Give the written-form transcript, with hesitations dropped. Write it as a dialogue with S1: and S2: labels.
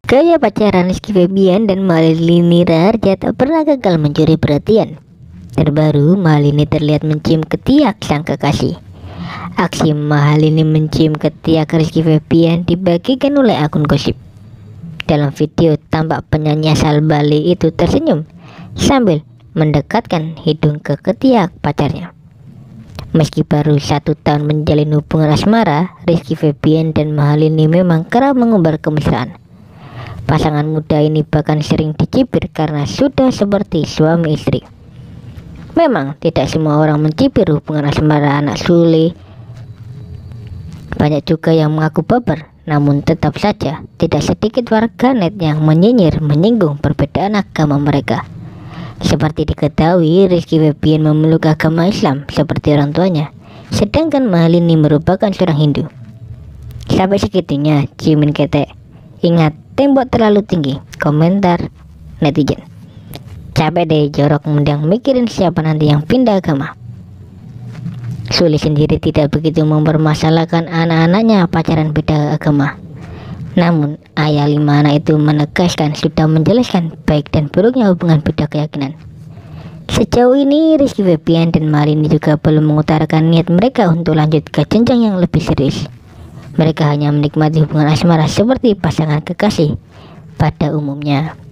S1: Gaya pacaran Rizky Febian dan Malini Raharja tak pernah gagal mencuri perhatian. Terbaru, Malini terlihat mencium ketiak sang kekasih. Aksi Malini mencium ketiak Rizky Febian dibagikan oleh akun gosip. Dalam video, tampak penyanyi asal Bali itu tersenyum sambil mendekatkan hidung ke ketiak pacarnya. Meski baru 1 tahun menjalin hubungan asmara, Rizky Febian dan Malini memang kerap mengumbar kemesraan. Pasangan muda ini bahkan sering dicibir karena sudah seperti suami istri. Memang tidak semua orang mencibir hubungan asmara anak Sule. Banyak juga yang mengaku baper, namun tetap saja tidak sedikit warganet yang menyinyir menyinggung perbedaan agama mereka. Seperti diketahui, Rizky Febian memeluk agama Islam seperti orang tuanya, sedangkan Malini merupakan seorang Hindu. Sampai segitunya ciumin ketek. Ingat, tembok terlalu tinggi, komentar netizen. Capek deh jorok mendang mikirin siapa nanti yang pindah agama. Sule sendiri tidak begitu mempermasalahkan anak-anaknya pacaran beda agama. Namun ayah 5 anak itu menegaskan sudah menjelaskan baik dan buruknya hubungan beda keyakinan. Sejauh ini Rizky Febian dan Malini juga belum mengutarakan niat mereka untuk lanjut ke jenjang yang lebih serius. Mereka hanya menikmati hubungan asmara seperti pasangan kekasih pada umumnya.